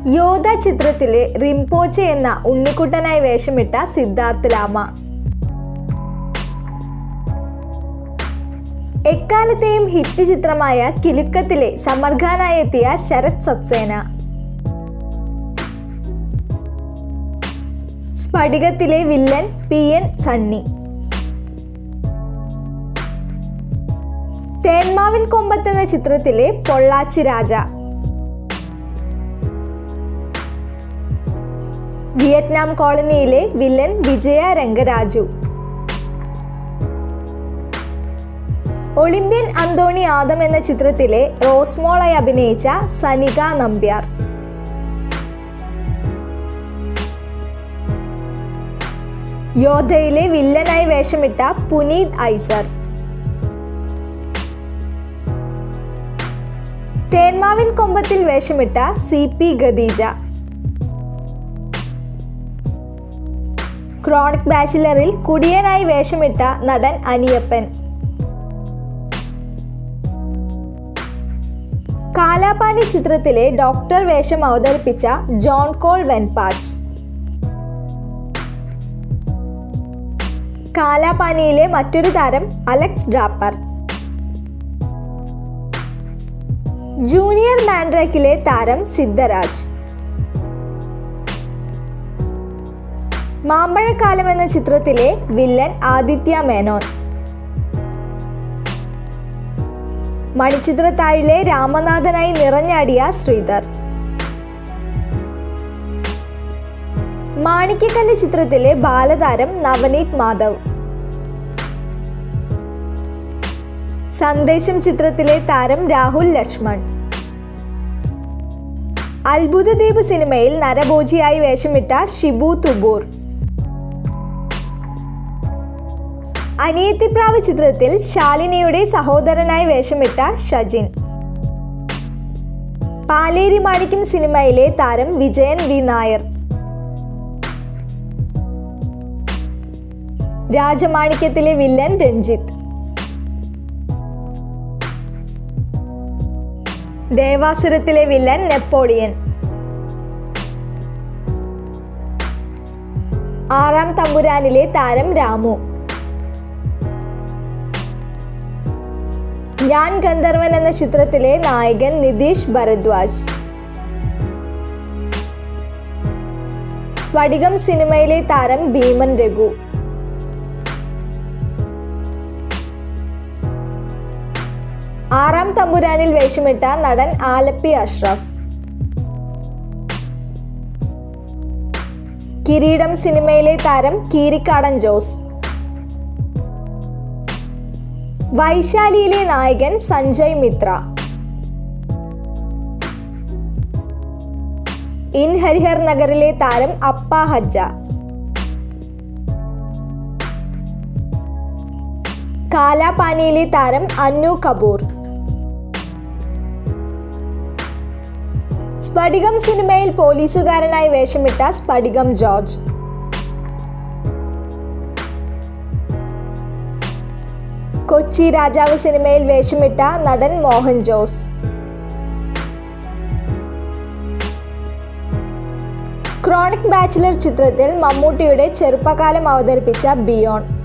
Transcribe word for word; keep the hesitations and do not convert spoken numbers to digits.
യോധ ചിത്രത്തിലെ റിംപോച്ചെ എന്ന ഉണ്ണിക്കുട്ടനായി വേഷമിട്ട സിദ്ധാർത്ഥ് ലാമ. എക്കാലത്തെയും ഹിറ്റ് ചിത്രമായ കിലുക്കത്തിലെ സമർ ഖാനായി എത്തിയ ശരത് സക്സേന. സ്ഫടികത്തിലെ villain P N Sunny. Thenmavin Kombath എന്ന ചിത്രത്തിലെ പൊള്ളാച്ചി രാജ. വിയറ്റ്നാം കോളനിയിലെ വില്ലൻ വിജയ രംഗരാജു. ഒളിമ്പ്യൻ അന്തോണി ആദം എന്ന ചിത്രത്തിലെ റോസ്മോളായി അഭിനയിച്ച സനിക നമ്പ്യാർ. യോധയിലെ വില്ലനായി വേഷമിട്ട പുനീത് ഐസർ. തേന്മാവിൻ കൊമ്പത്തിൽ വേഷമിട്ട സി പി ഖദീജ. ക്രോണിക് ബാച്ചിലറിൽ കുടിയനായി വേഷമിട്ട നടൻ അനിയപ്പൻ. കാലാപാനി ചിത്രത്തിലെ ഡോക്ടർ വേഷം അവതരിപ്പിച്ച ജോൺ കോൾ വെൻപാച്ച്. കാലാപാനിയിലെ മറ്റൊരു താരം അലക്സ് ഡ്രാപ്പർ. ജൂനിയർ മാൻഡ്രാക്കിലെ താരം സിദ്ധരാജ്. മാമ്പഴക്കാലം എന്ന ചിത്രത്തിലെ വില്ലൻ ആദിത്യ മേനോൻ. മണിച്ചിത്രത്താഴിലെ രാമനാഥനായി നിറഞ്ഞാടിയ ശ്രീധർ. മാണിക്യക്കല്ല് ചിത്രത്തിലെ ബാലതാരം നവനീത് മാധവ്. സന്ദേശം ചിത്രത്തിലെ താരം രാഹുൽ ലക്ഷ്മൺ. അത്ഭുതദ്വീപ് സിനിമയിൽ നരഭോജിയായി വേഷമിട്ട ഷിബു തുബൂർ. അനിയത്തിപ്രാവ് ചിത്രത്തിൽ ശാലിനിയുടെ സഹോദരനായി വേഷമിട്ട ഷജിൻ. പാലേരി മാണിക്യം സിനിമയിലെ താരം വിജയൻ വി നായർ. രാജമാണിക്യത്തിലെ വില്ലൻ രഞ്ജിത്ത്. ദേവാസുരത്തിലെ വില്ലൻ നെപ്പോളിയൻ. ആറാം തമ്പുരാനിലെ താരം രാമു. ഞാൻ ഗന്ധർവൻ എന്ന ചിത്രത്തിലെ നായകൻ നിതീഷ് ഭരദ്വാജ്. സ്ഫടികം സിനിമയിലെ താരം ഭീമൻ രഘു. ആറാം തമ്പുരാനിൽ വേഷമിട്ട നടൻ ആലപ്പി അഷ്റഫ്. കിരീടം സിനിമയിലെ താരം കീരിക്കാടൻ ജോസ്. വൈശാലിയിലെ നായകൻ സഞ്ജയ് മിത്ര. ഇൻ ഹരിഹർ നഗറിലെ താരം അപ്പ ഹജ്ജ. കാലാപാനിയിലെ താരം അന്നു കപൂർ. സ്ഫടികം സിനിമയിൽ പോലീസുകാരനായി വേഷമിട്ട സ്ഫടികം ജോർജ്. കൊച്ചി രാജാവ് സിനിമയിൽ വേഷമിട്ട നടൻ മോഹൻ ജോസ്. ക്രോണിക് ബാച്ചിലർ ചിത്രത്തിൽ മമ്മൂട്ടിയുടെ ചെറുപ്പകാലം അവതരിപ്പിച്ച ബിയോൺ.